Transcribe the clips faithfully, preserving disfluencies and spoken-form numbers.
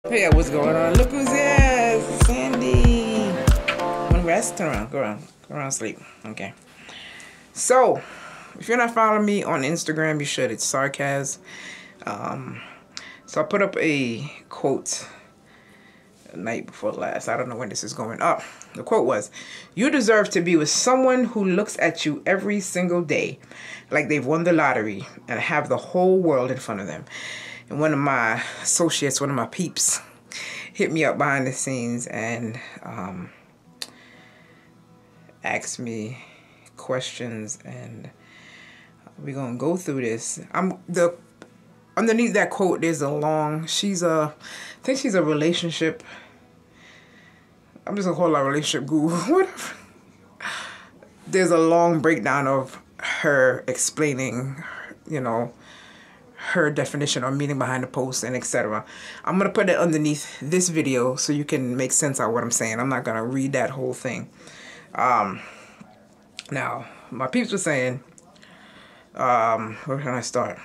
Hey, what's going on? Look who's here, Sandy. One rest, turn around, go around, go around, sleep. Okay. So, if you're not following me on Instagram, you should. It's Sarkazz. Um, so I put up a quote the night before last. I don't know when this is going up. The quote was, "You deserve to be with someone who looks at you every single day like they've won the lottery and have the whole world in front of them." And one of my associates, one of my peeps, hit me up behind the scenes and um, asked me questions, and we're gonna go through this. I'm the underneath that quote. There's a long. She's a, I think she's a relationship. I'm just gonna call her a relationship guru. Whatever. There's a long breakdown of her explaining, you know, her definition or meaning behind the post and et cetera. I'm gonna put it underneath this video so you can make sense out of what I'm saying. I'm not gonna read that whole thing. Um, now, my peeps were saying, um, where can I start?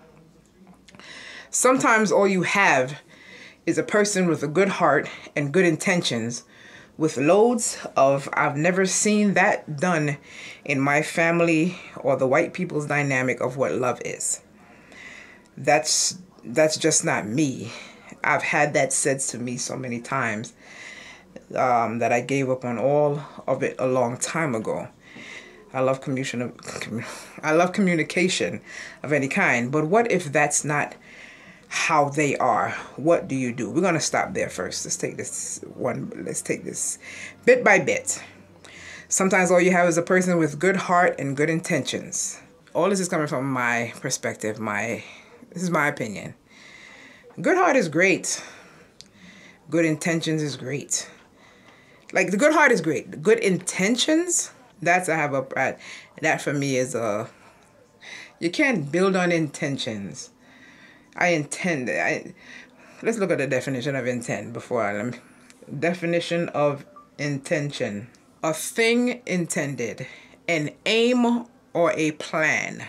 Sometimes all you have is a person with a good heart and good intentions, with loads of "I've never seen that done in my family" or the white people's dynamic of what love is. That's that's just not me. I've had that said to me so many times um, that I gave up on all of it a long time ago. I love communication. I love communication of any kind. But what if that's not how they are? What do you do? We're gonna stop there first. Let's take this one. Let's take this bit by bit. Sometimes all you have is a person with good heart and good intentions. All this is coming from my perspective. My This is my opinion. Good heart is great. Good intentions is great. Like, the good heart is great. The good intentions, that's I have a that for me is a, you can't build on intentions. I intend. I let's look at the definition of intent before I let me. Definition of intention: a thing intended, an aim or a plan.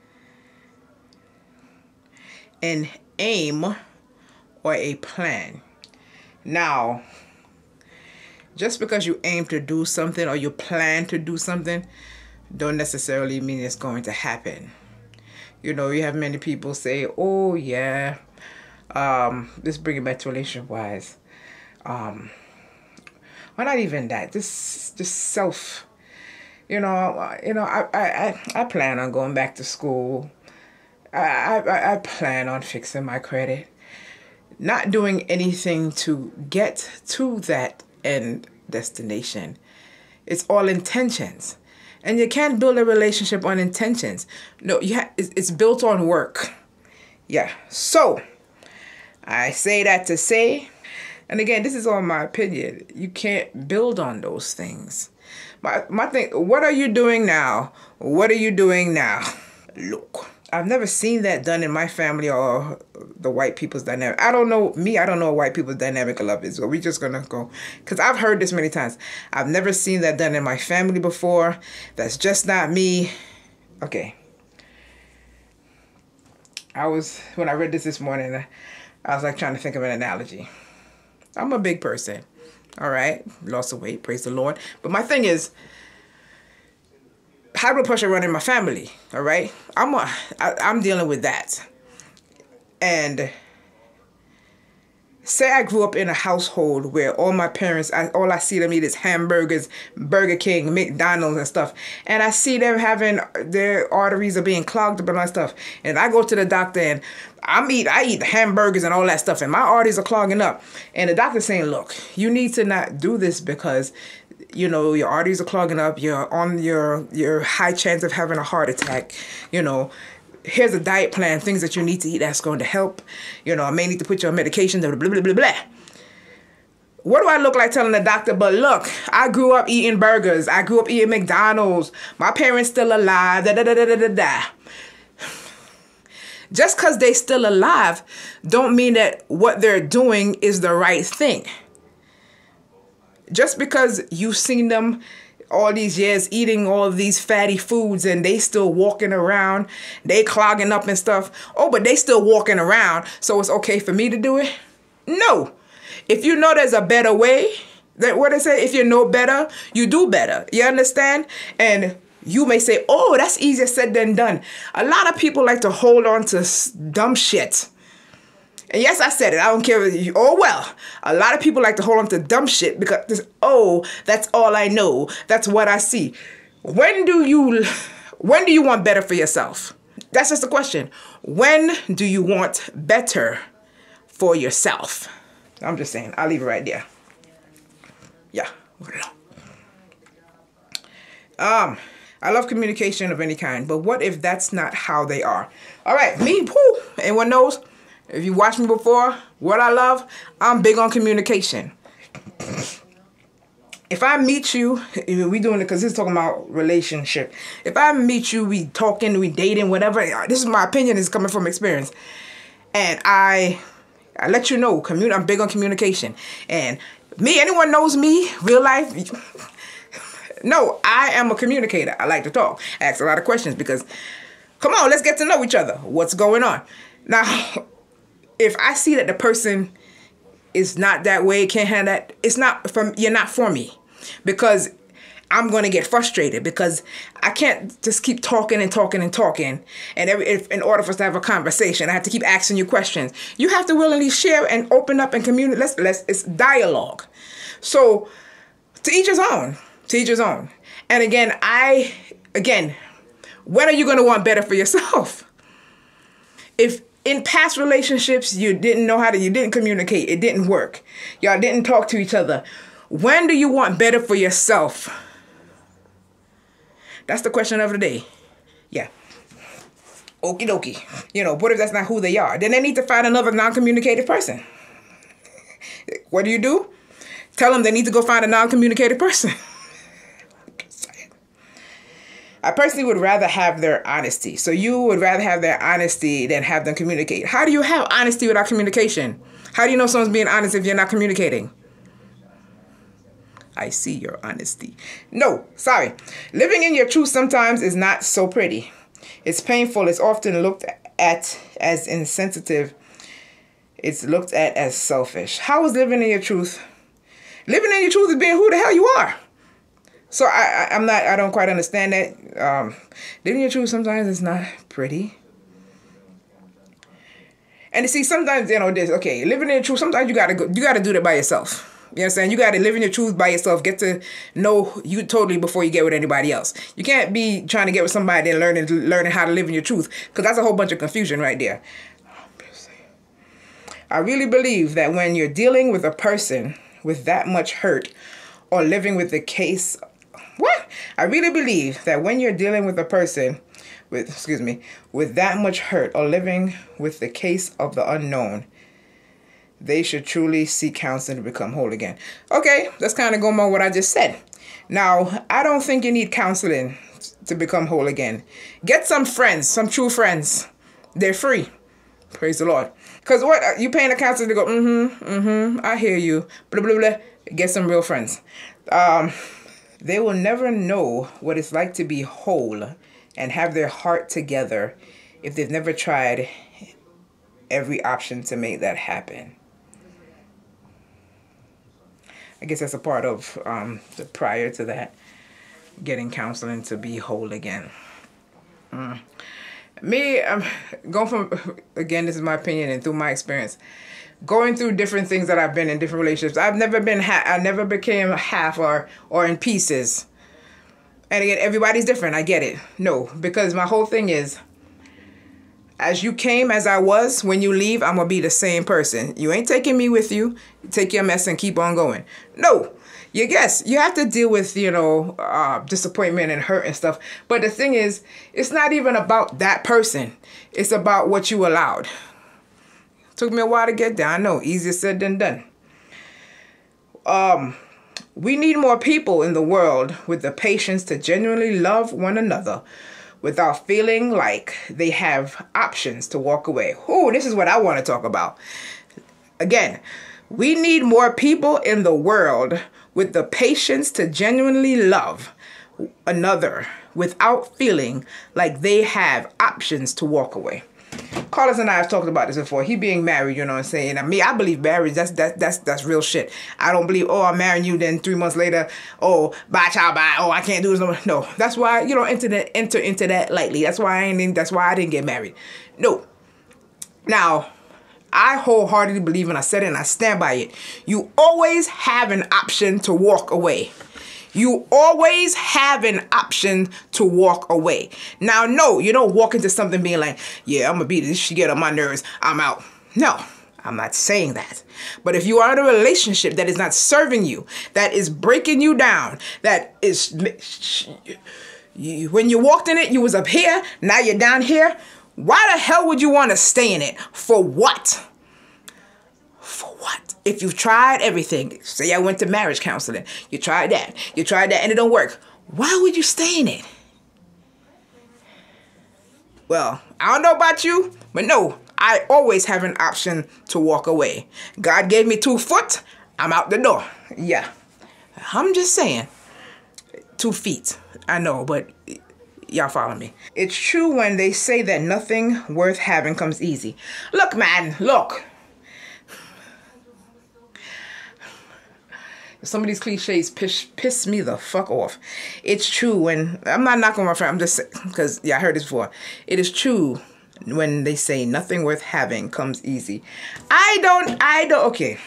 An aim or a plan. Now, just because you aim to do something or you plan to do something, don't necessarily mean it's going to happen. You know, you have many people say, "Oh yeah, um, let's bring it back to relationship wise." Um, well, not even that. This, just self. You know, you know, I, I, I plan on going back to school. I, I, I plan on fixing my credit. Not doing anything to get to that end destination. It's all intentions. And you can't build a relationship on intentions. No, you ha it's, it's built on work. Yeah. So, I say that to say, and again, this is all my opinion, you can't build on those things. My, my thing, what are you doing now? What are you doing now? Look. I've never seen that done in my family or the white people's dynamic. I don't know, me, I don't know what white people's dynamic of love is. So we're just going to go, because I've heard this many times. I've never seen that done in my family before. That's just not me. Okay. I was, when I read this this morning, I was like trying to think of an analogy. I'm a big person. All right. Lost of weight, praise the Lord. But my thing is, high blood pressure running in my family, all right? I'm a, I, I'm dealing with that. And say I grew up in a household where all my parents, I, all I see them eat is hamburgers, Burger King, McDonald's and stuff. And I see them having, their arteries are being clogged up and all that stuff. And I go to the doctor and I'm eat, I eat hamburgers and all that stuff and my arteries are clogging up. And the doctor's saying, look, you need to not do this because, you know, your arteries are clogging up, you're on your, your high chance of having a heart attack, you know, here's a diet plan, things that you need to eat that's going to help, you know, I may need to put you on medication, blah, blah, blah, blah, blah. What do I look like telling the doctor, but look, I grew up eating burgers, I grew up eating McDonald's, my parents still alive, da da da da da da da. Just because they still alive don't mean that what they're doing is the right thing. Just because you've seen them all these years eating all of these fatty foods and they still walking around, they clogging up and stuff. Oh, but they still walking around, so it's okay for me to do it? No, If you know there's a better way, that what I say, if you know better, you do better. You understand? And you may say, oh, that's easier said than done. A lot of people like to hold on to dumb shit. And yes, I said it. I don't care. If you, oh, well, a lot of people like to hold on to dumb shit because, oh, that's all I know. That's what I see. When do you, when do you want better for yourself? That's just the question. When do you want better for yourself? I'm just saying. I'll leave it right there. Yeah. Um, I love communication of any kind, but what if that's not how they are? All right, me, whoo, anyone knows? If you watched me before, what I love, I'm big on communication. If I meet you, we doing it because this is talking about relationship. If I meet you, we talking, we dating, whatever. This is my opinion. Is coming from experience, and I, I let you know. Commun I'm big on communication, and me, anyone knows me, real life. No, I am a communicator. I like to talk. I ask a lot of questions because, come on, let's get to know each other. What's going on? Now, if I see that the person is not that way, can't handle that, it's not from, you're not for me. Because I'm going to get frustrated because I can't just keep talking and talking and talking. And every, if, in order for us to have a conversation, I have to keep asking you questions. You have to willingly share and open up and communicate. Let's, let's, it's dialogue. So to each his own. To each his own. And again, I, again, when are you going to want better for yourself? If in past relationships, you didn't know how to, you didn't communicate, it didn't work. Y'all didn't talk to each other. When do you want better for yourself? That's the question of the day. Yeah. Okie dokie. You know, what if that's not who they are? Then they need to find another non-communicative person. What do you do? Tell them they need to go find a non-communicative person. I personally would rather have their honesty. So you would rather have their honesty than have them communicate. How do you have honesty without communication? How do you know someone's being honest if you're not communicating? I see your honesty. No, sorry. Living in your truth sometimes is not so pretty. It's painful. It's often looked at as insensitive. It's looked at as selfish. How is living in your truth? Living in your truth is being who the hell you are. So I, I, I'm not, I don't quite understand that. Um, living your truth sometimes is not pretty. And you see, sometimes, you know, this, okay, living in your truth, sometimes you gotta go, you gotta do that by yourself. You understand? You gotta live in your truth by yourself. Get to know you totally before you get with anybody else. You can't be trying to get with somebody and learning, learning how to live in your truth, because that's a whole bunch of confusion right there. I really believe that when you're dealing with a person with that much hurt or living with the case, what? I really believe that when you're dealing with a person with, excuse me, with that much hurt or living with the case of the unknown, they should truly seek counseling to become whole again. Okay, let's kind of go on what I just said. Now, I don't think you need counseling to become whole again. Get some friends, some true friends. They're free. Praise the Lord. Because what, you paying a counselor to go, mm-hmm, mm-hmm, I hear you, blah, blah, blah. Get some real friends. Um... They will never know what it's like to be whole and have their heart together if they've never tried every option to make that happen. I guess that's a part of um, the prior to that, getting counseling to be whole again. Mm. Me, I'm going from, again, this is my opinion and through my experience, going through different things that I've been in different relationships. I've never been, ha I never became half or, or in pieces. And again, everybody's different. I get it. No, because my whole thing is, as you came, as I was, when you leave, I'm going to be the same person. You ain't taking me with you. Take your mess and keep on going. No. You guess, you have to deal with, you know, uh, disappointment and hurt and stuff. But the thing is, it's not even about that person. It's about what you allowed. Took me a while to get there. I know, easier said than done. Um, we need more people in the world with the patience to genuinely love one another without feeling like they have options to walk away. Ooh, this is what I want to talk about. Again, we need more people in the world with the patience to genuinely love another without feeling like they have options to walk away. Carlos and I have talked about this before. He being married, you know what I'm saying? I mean, I believe marriage, that's that's that's that's real shit. I don't believe, oh, I'm marrying you, then three months later, oh, bye, child, bye. Oh, I can't do this no more. No, that's why you don't enter that enter into that lightly. That's why I ain't. That's why I didn't get married. No. Now, I wholeheartedly believe, and I said it, and I stand by it. You always have an option to walk away. You always have an option to walk away. Now, no, you don't walk into something being like, yeah, I'm going to beat this. She get on my nerves. I'm out. No, I'm not saying that. But if you are in a relationship that is not serving you, that is breaking you down, that is, you, when you walked in it, you was up here. Now you're down here. Why the hell would you want to stay in it? For what? For what? If you've tried everything, say I went to marriage counseling, you tried that, you tried that, and it don't work. Why would you stay in it? Well, I don't know about you, but no, I always have an option to walk away. God gave me two foot, I'm out the door. Yeah, I'm just saying, two feet. I know, but y'all follow me. It's true when they say that nothing worth having comes easy. Look, man, look. Some of these cliches piss, piss me the fuck off. It's true when, I'm not knocking my friend, I'm just saying, because, yeah, I heard this before. It is true when they say nothing worth having comes easy. I don't, I don't, okay.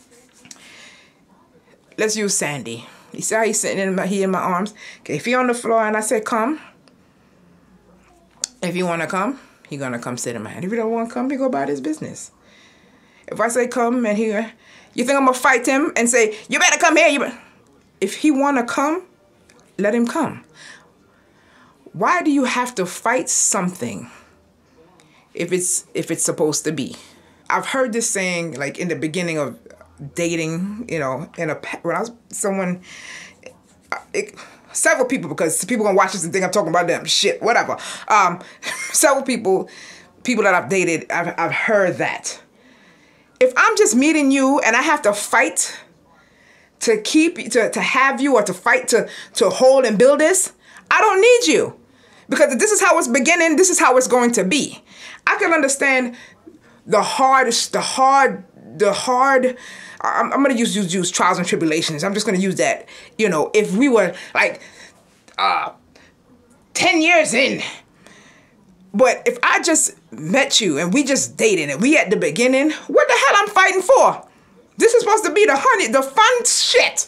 Let's use Sandy. You see how he's sitting in my, he in my arms? Okay, if he on the floor and I say come, if you want to come, he gonna come sit in my hand. If he don't want to come, he go about his business. If I say come and he, you think I'm gonna fight him and say, you better come here, you better. If he wanna come, let him come. Why do you have to fight something if it's if it's supposed to be? I've heard this saying like in the beginning of dating, you know, in a when I was someone, it, several people, because people gonna watch this and think I'm talking about them. Shit, whatever. Um, several people, people that I've dated, I've I've heard that. If I'm just meeting you and I have to fight to keep, to, to have you, or to fight to, to hold and build this, I don't need you. Because if this is how it's beginning, this is how it's going to be. I can understand the hard, the hard, the hard, I'm, I'm going to use, use, use trials and tribulations. I'm just going to use that. You know, if we were like uh, ten years in, but if I just met you and we just dated and we at the beginning, what the hell I'm fighting for? This is supposed to be the honey, the fun shit.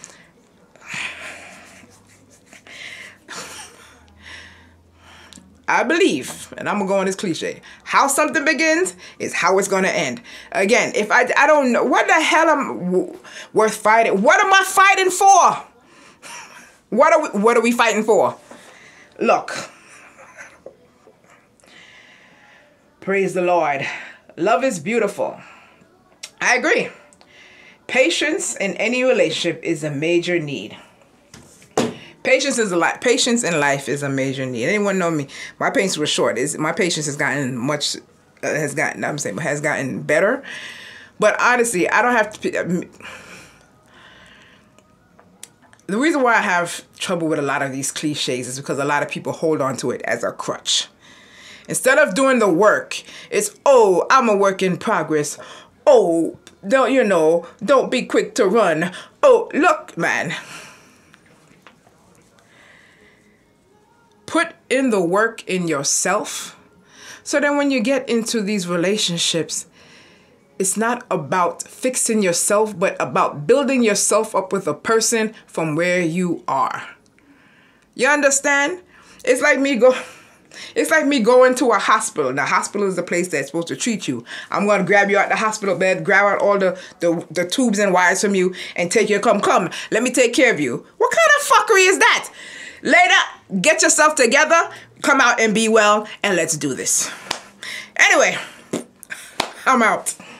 I believe, and I'm gonna go on this cliche, how something begins is how it's gonna end. Again, if I, I don't know, what the hell am worth fighting? What am I fighting for? What are we, what are we fighting for? Look. Praise the Lord. Love is beautiful. I agree. Patience in any relationship is a major need. Patience is a lot. Patience in life is a major need. Anyone know me? My patience was short. Is my patience has gotten much. Uh, has gotten. I'm saying has gotten better. But honestly, I don't have to. Uh, the reason why I have trouble with a lot of these cliches is because a lot of people hold on to it as a crutch. Instead of doing the work, it's, oh, I'm a work in progress. Oh, don't, you know, don't be quick to run. Oh, look, man. Put in the work in yourself. So then when you get into these relationships, it's not about fixing yourself, but about building yourself up with a person from where you are. You understand? It's like me go... It's like me going to a hospital. The hospital is the place that's supposed to treat you. I'm going to grab you out the hospital bed, grab out all the, the, the tubes and wires from you, and take you, come, come, let me take care of you. What kind of fuckery is that? Later, get yourself together, come out and be well, and let's do this. Anyway, I'm out.